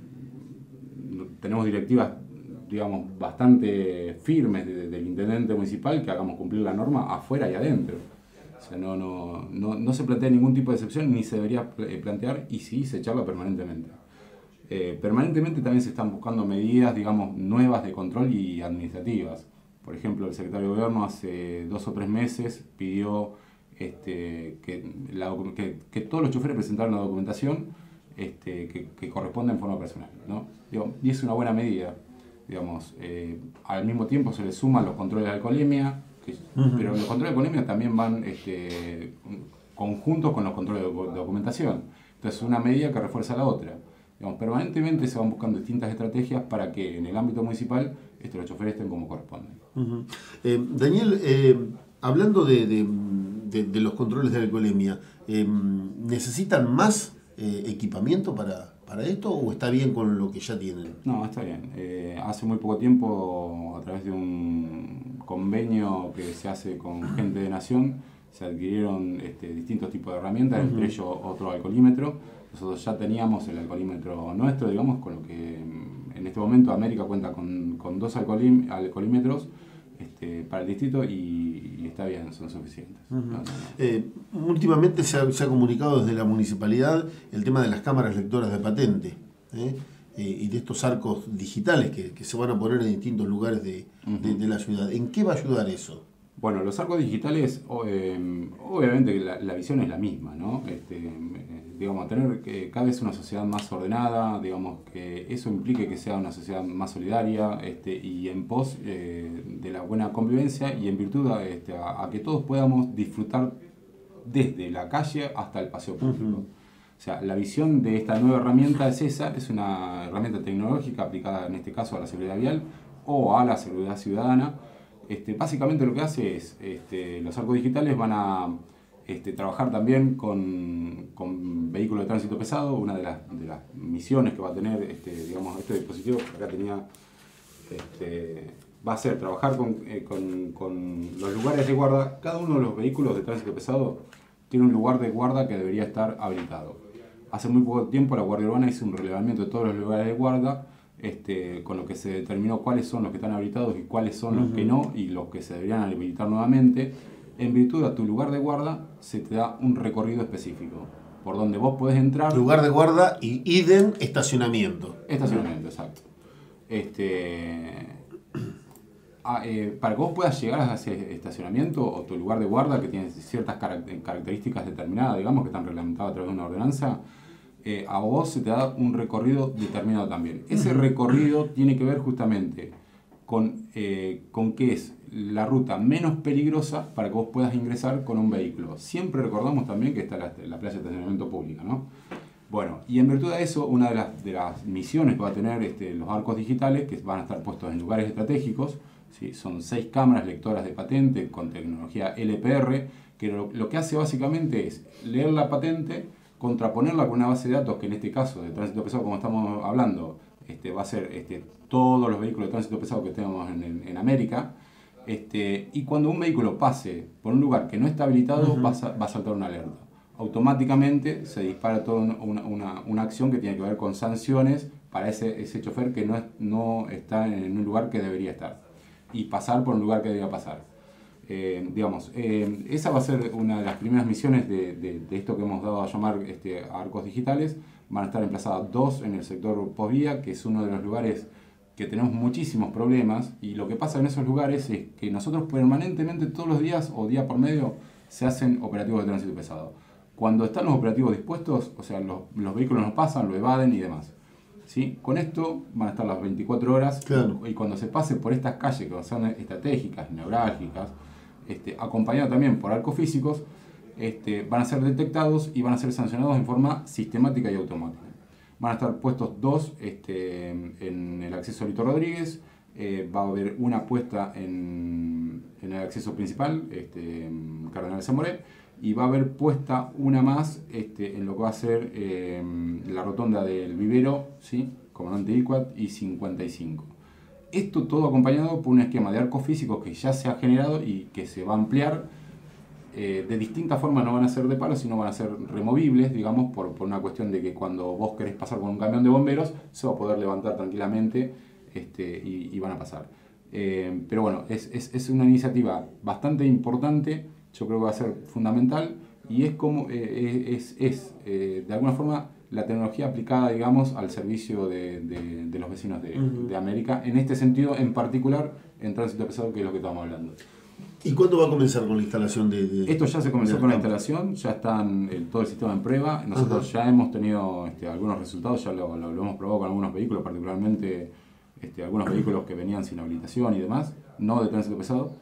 tenemos directivas, digamos, bastante firmes de, de, del intendente municipal que hagamos cumplir la norma afuera y adentro. O sea, no, no, no, no se plantea ningún tipo de excepción, ni se debería plantear, y sí se charla permanentemente. Eh, permanentemente también se están buscando medidas, digamos, nuevas de control y administrativas. Por ejemplo, el secretario de Gobierno hace dos o tres meses pidió este, que, la, que, que todos los choferes presentaran una documentación este, que, que corresponda en forma personal, ¿no? Digo, y es una buena medida. Digamos, eh, al mismo tiempo se le suman los controles de alcoholemia, que, uh-huh. pero los controles de alcoholemia también van este, conjuntos con los controles de, de documentación. Entonces, una medida que refuerza la otra. Digamos, permanentemente se van buscando distintas estrategias para que en el ámbito municipal este, los choferes estén como corresponden. Uh-huh. eh, Daniel, eh, hablando de, de, de, de los controles de alcoholemia, eh, ¿necesitan más eh, equipamiento para, para esto o está bien con lo que ya tienen? No, está bien. Eh, hace muy poco tiempo, a través de un convenio que se hace con gente de Nación, se adquirieron este, distintos tipos de herramientas, uh-huh. entre ellos otro alcoholímetro. Nosotros ya teníamos el alcoholímetro nuestro, digamos, con lo que en este momento América cuenta con, con dos alcoholí- alcoholímetros este, para el distrito y, y está bien, son suficientes. Uh-huh. no, no, no. Eh, últimamente se ha, se ha comunicado desde la municipalidad el tema de las cámaras lectoras de patente, ¿eh? Eh, y de estos arcos digitales que, que se van a poner en distintos lugares de, uh-huh. de, de la ciudad. ¿En qué va a ayudar eso? Bueno, los arcos digitales, eh, obviamente la, la visión es la misma, ¿no? Este, eh, digamos, tener que cada vez una sociedad más ordenada, digamos, que eso implique que sea una sociedad más solidaria este, y en pos eh, de la buena convivencia y en virtud a, este, a, a que todos podamos disfrutar desde la calle hasta el paseo público. Uh-huh. O sea, la visión de esta nueva herramienta es esa, es una herramienta tecnológica aplicada en este caso a la seguridad vial o a la seguridad ciudadana. Este, básicamente lo que hace es, este, los arcos digitales van a este, trabajar también con, con vehículos de tránsito pesado. Una de las, de las misiones que va a tener este, digamos, este dispositivo, acá tenía, este, va a ser trabajar con, eh, con, con los lugares de guarda. Cada uno de los vehículos de tránsito pesado tiene un lugar de guarda que debería estar habilitado. Hace muy poco tiempo la Guardia Urbana hizo un relevamiento de todos los lugares de guarda, Este, con lo que se determinó cuáles son los que están habilitados y cuáles son uh-huh. los que no y los que se deberían habilitar nuevamente. En virtud a tu lugar de guarda se te da un recorrido específico por donde vos podés entrar. Lugar de guarda y idem estacionamiento. Estacionamiento, exacto. Este, a, eh, para que vos puedas llegar a ese estacionamiento o tu lugar de guarda que tiene ciertas características determinadas, digamos, que están reglamentadas a través de una ordenanza, Eh, a vos se te da un recorrido determinado también. Ese recorrido tiene que ver justamente con, eh, con qué es la ruta menos peligrosa para que vos puedas ingresar con un vehículo. Siempre recordamos también que está la, la playa de estacionamiento pública, ¿no? Bueno, y en virtud de eso, una de las, de las misiones que va a tener este, los arcos digitales, que van a estar puestos en lugares estratégicos, ¿sí? Son seis cámaras lectoras de patente con tecnología L P R, que lo, lo que hace básicamente es leer la patente, contraponerla con una base de datos que en este caso de tránsito pesado, como estamos hablando, este, va a ser este, todos los vehículos de tránsito pesado que tenemos en, en, en América, este, y cuando un vehículo pase por un lugar que no está habilitado, uh-huh. va, a, va a saltar una alerta. Automáticamente se dispara toda una, una, una acción que tiene que ver con sanciones para ese, ese chofer que no, es, no está en un lugar que debería estar y pasar por un lugar que debería pasar. Eh, digamos, eh, esa va a ser una de las primeras misiones de, de, de esto que hemos dado a llamar este, arcos digitales. Van a estar emplazadas dos en el sector postvía, que es uno de los lugares que tenemos muchísimos problemas, y lo que pasa en esos lugares es que nosotros permanentemente todos los días o día por medio se hacen operativos de tránsito pesado. Cuando están los operativos dispuestos, o sea, los, los vehículos nos pasan, lo evaden y demás. ¿Sí? Con esto van a estar las veinticuatro horas, claro. y, y cuando se pase por estas calles que son estratégicas, neurálgicas, Este, acompañado también por arcos físicos, este, van a ser detectados y van a ser sancionados en forma sistemática y automática. Van a estar puestos dos este, en el acceso a Lito Rodríguez, eh, va a haber una puesta en, en el acceso principal, este, Cardenal Zamoré, y va a haber puesta una más este, en lo que va a ser eh, la rotonda del Vivero, ¿sí? Comandante Icuat y cincuenta y cinco. Esto todo acompañado por un esquema de arcos físicos que ya se ha generado y que se va a ampliar. Eh, de distintas formas, no van a ser de palo, sino van a ser removibles, digamos, por, por una cuestión de que cuando vos querés pasar con un camión de bomberos, se va a poder levantar tranquilamente este, y, y van a pasar. Eh, pero bueno, es, es, es una iniciativa bastante importante, yo creo que va a ser fundamental, y es como eh, es, es eh, de alguna forma la tecnología aplicada, digamos, al servicio de, de, de los vecinos de, uh-huh. de América, en este sentido en particular en tránsito pesado, que es lo que estamos hablando. ¿Y cuándo va a comenzar con la instalación de...? de Esto ya se comenzó de con la instalación, ya está el, todo el sistema en prueba. Nosotros uh-huh. ya hemos tenido este, algunos resultados, ya lo, lo, lo hemos probado con algunos vehículos, particularmente este, algunos vehículos que venían sin habilitación y demás, no de tránsito pesado,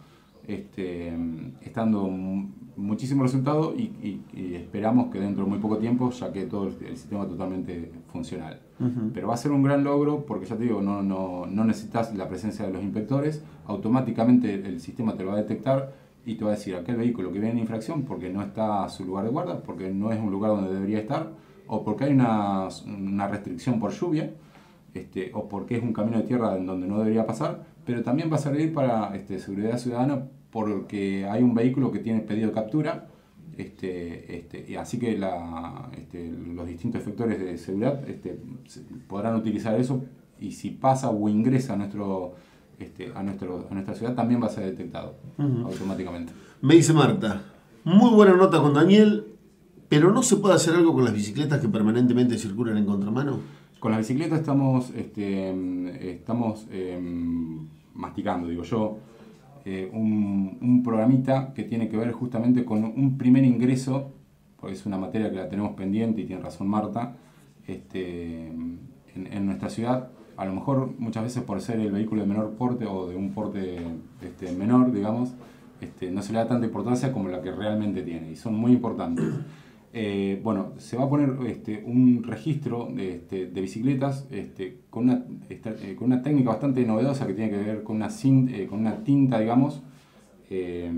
este, estando muchísimos resultados y, y, y esperamos que dentro de muy poco tiempo ya quede todo el, el sistema totalmente funcional. Uh-huh. Pero va a ser un gran logro porque ya te digo, no, no, no necesitas la presencia de los inspectores, automáticamente el sistema te lo va a detectar y te va a decir aquel vehículo que viene en infracción porque no está a su lugar de guarda, porque no es un lugar donde debería estar, o porque hay una, una restricción por lluvia, este, o porque es un camino de tierra en donde no debería pasar, pero también va a servir para este, seguridad ciudadana porque hay un vehículo que tiene pedido de captura, este, este, y así que la, este, los distintos efectores de seguridad este, podrán utilizar eso, y si pasa o ingresa a, nuestro, este, a, nuestro, a nuestra ciudad también va a ser detectado uh-huh. automáticamente. Me dice Marta, muy buena nota con Daniel, pero ¿no se puede hacer algo con las bicicletas que permanentemente circulan en contramano? Con las bicicletas estamos, este, estamos eh, masticando, digo yo, eh, un, un programita que tiene que ver justamente con un primer ingreso, porque es una materia que la tenemos pendiente y tiene razón Marta, este, en, en nuestra ciudad. A lo mejor muchas veces por ser el vehículo de menor porte o de un porte este, menor, digamos, este, no se le da tanta importancia como la que realmente tiene, y son muy importantes. Eh, bueno, se va a poner este, un registro de, este, de bicicletas este, con, una, esta, eh, con una técnica bastante novedosa que tiene que ver con una, cinta, eh, con una tinta, digamos. Eh,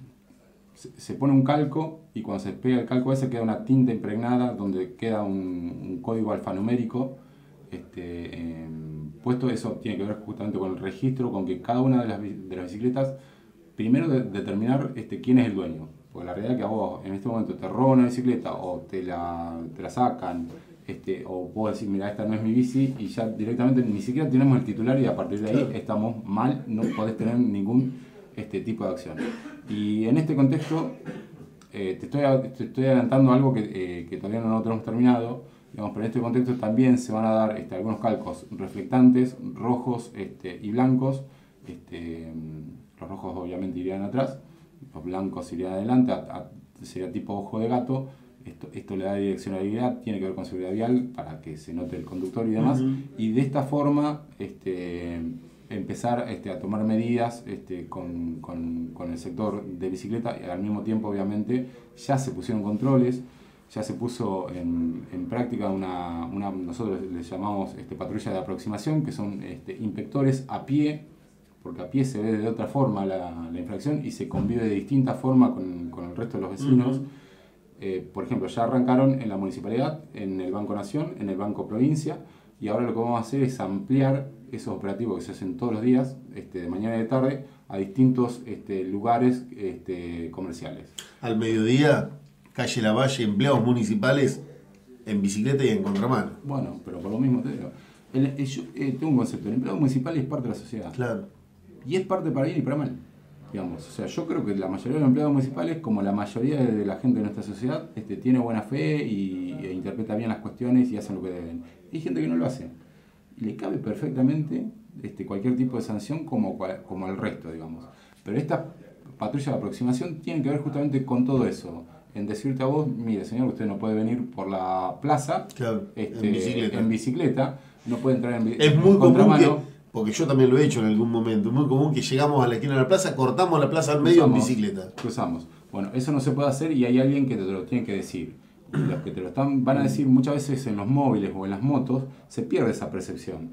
se, se pone un calco y cuando se pega el calco ese queda una tinta impregnada donde queda un, un código alfanumérico este, eh, puesto. Eso tiene que ver justamente con el registro, con que cada una de las, de las bicicletas, primero de, determinar este, quién es el dueño. Porque la realidad es que a vos en este momento te roban una bicicleta o te la, te la sacan, este, o vos decís, mira, esta no es mi bici, y ya directamente ni siquiera tenemos el titular y a partir de ahí estamos mal, no podés tener ningún este, tipo de acción. Y en este contexto eh, te, estoy, te estoy adelantando algo que, eh, que todavía no lo tenemos terminado, digamos, pero en este contexto también se van a dar este, algunos calcos reflectantes, rojos este, y blancos. Este, los rojos obviamente irían atrás, los blancos irían adelante, a, a, sería tipo ojo de gato. Esto, esto le da direccionalidad, tiene que ver con seguridad vial para que se note el conductor y demás. Uh-huh. Y de esta forma este, empezar este, a tomar medidas este, con, con, con el sector de bicicleta, y al mismo tiempo obviamente ya se pusieron controles, ya se puso en, en práctica una, una, nosotros les llamamos este, patrulla de aproximación, que son este, inspectores a pie, porque a pie se ve de otra forma la, la infracción y se convive de distinta forma con, con el resto de los vecinos. Uh-huh. Eh, por ejemplo, ya arrancaron en la municipalidad, en el Banco Nación, en el Banco Provincia, y ahora lo que vamos a hacer es ampliar esos operativos que se hacen todos los días, este, de mañana y de tarde, a distintos este, lugares este, comerciales. Al mediodía, calle Lavalle, empleados municipales en bicicleta y en contramano. Bueno, pero por lo mismo te digo, el, el, yo eh, tengo un concepto, el empleado municipal es parte de la sociedad. Claro. Y es parte para bien y para mal, digamos. O sea, yo creo que la mayoría de los empleados municipales, como la mayoría de la gente de nuestra sociedad, este, tiene buena fe y, e interpreta bien las cuestiones y hacen lo que deben. Hay gente que no lo hace. Y le cabe perfectamente este, cualquier tipo de sanción como, como al resto, digamos. Pero esta patrulla de aproximación tiene que ver justamente con todo eso. En decirte a vos, mire señor, usted no puede venir por la plaza, claro, este, en, bicicleta. en bicicleta, no puede entrar en bicicleta. Es muy común que... Porque yo también lo he hecho en algún momento. Es muy común que llegamos a la esquina de la plaza, cortamos la plaza al medio en bicicleta. Cruzamos. Bueno, eso no se puede hacer y hay alguien que te lo tiene que decir. Los que te lo están, van a decir muchas veces en los móviles o en las motos, se pierde esa percepción.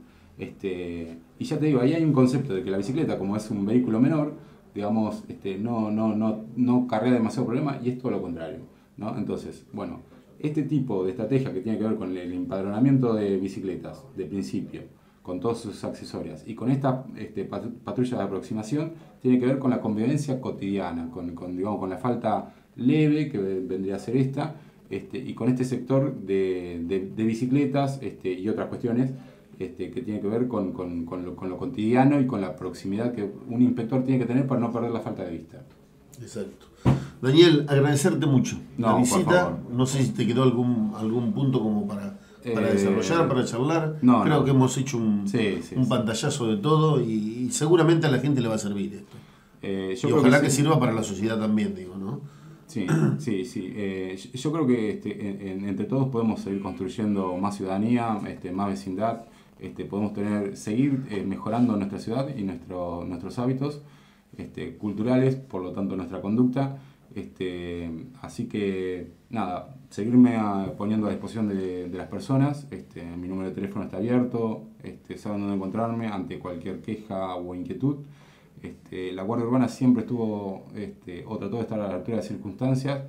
Este, y ya te digo, ahí hay un concepto de que la bicicleta, como es un vehículo menor, digamos, este, no, no, no, no carga demasiado problema, y es todo lo contrario, ¿no? Entonces, bueno, este tipo de estrategia que tiene que ver con el empadronamiento de bicicletas, de principio, con todos sus accesorios, y con esta este, patrulla de aproximación, tiene que ver con la convivencia cotidiana, con, con, digamos, con la falta leve, que vendría a ser esta, este, y con este sector de, de, de bicicletas este, y otras cuestiones este, que tiene que ver con, con, con, lo, con lo cotidiano y con la proximidad que un inspector tiene que tener para no perder la falta de vista. Exacto. Daniel, agradecerte mucho no, la visita. No sé si te quedó algún, algún punto como para... para desarrollar, para charlar. No, Creo no. que hemos hecho un, sí, sí, un sí. pantallazo de todo y, y seguramente a la gente le va a servir esto. Eh, yo y creo ojalá que, que sí. sirva para la sociedad también, digo, ¿no? Sí, sí, sí. Eh, yo creo que este, en, entre todos podemos seguir construyendo más ciudadanía, este, más vecindad, este, podemos tener, seguir eh, mejorando nuestra ciudad y nuestro, nuestros hábitos este, culturales, por lo tanto nuestra conducta. Este, así que, nada, seguirme a, poniendo a disposición de, de las personas. Este, mi número de teléfono está abierto, este, saben dónde encontrarme ante cualquier queja o inquietud. Este, la Guardia Urbana siempre estuvo, este, o trató de estar a la altura de las circunstancias.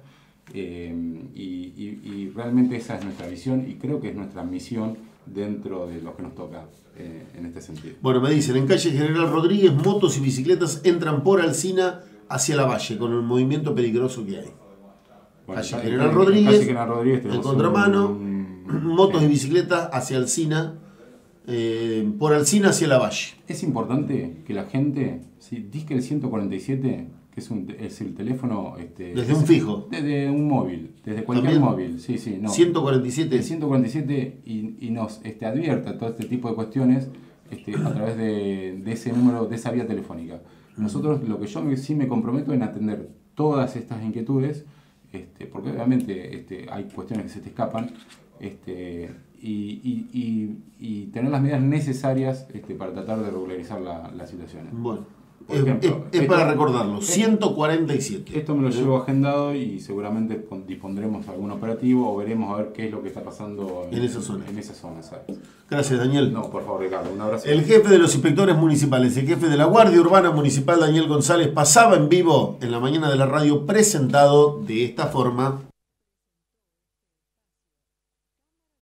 Eh, y, y, y realmente esa es nuestra visión y creo que es nuestra misión dentro de lo que nos toca eh, en este sentido. Bueno, me dicen, en calle General Rodríguez, motos y bicicletas entran por Alsina hacia la Valle, con el movimiento peligroso que hay. Bueno, calle en General calle- en Rodríguez, calle General Rodríguez en tenemos contramano, un- motos y eh, bicicletas hacia Alsina, eh, por Alsina hacia la Valle. Es importante que la gente, si disque el ciento cuarenta y siete, que es, un, es el teléfono... Este, Desde es- un fijo. Desde un móvil, desde cualquier También. móvil, sí, sí. No. ciento cuarenta y siete. El ciento cuarenta y siete y, y nos este, advierta todo este tipo de cuestiones este, a través de, de ese número, de esa vía telefónica. Nosotros, lo que yo me- sí me comprometo en atender todas estas inquietudes, este, porque obviamente este, hay cuestiones que se te escapan, este, y, y, y, y tener las medidas necesarias este, para tratar de regularizar la, la situación. Bueno, Por es, ejemplo, es- es esto- para recordarlo, esto- ciento cuarenta y siete. Esto me lo llevo agendado y seguramente pon- dispondremos algún operativo o veremos a ver qué es lo que está pasando En esa zona. En esa zona, ¿sabes? Gracias, Daniel. No, por favor, Ricardo, un abrazo. El jefe de los inspectores municipales, el jefe de la Guardia Urbana Municipal, Daniel González, pasaba en vivo en la mañana de la radio presentado de esta forma.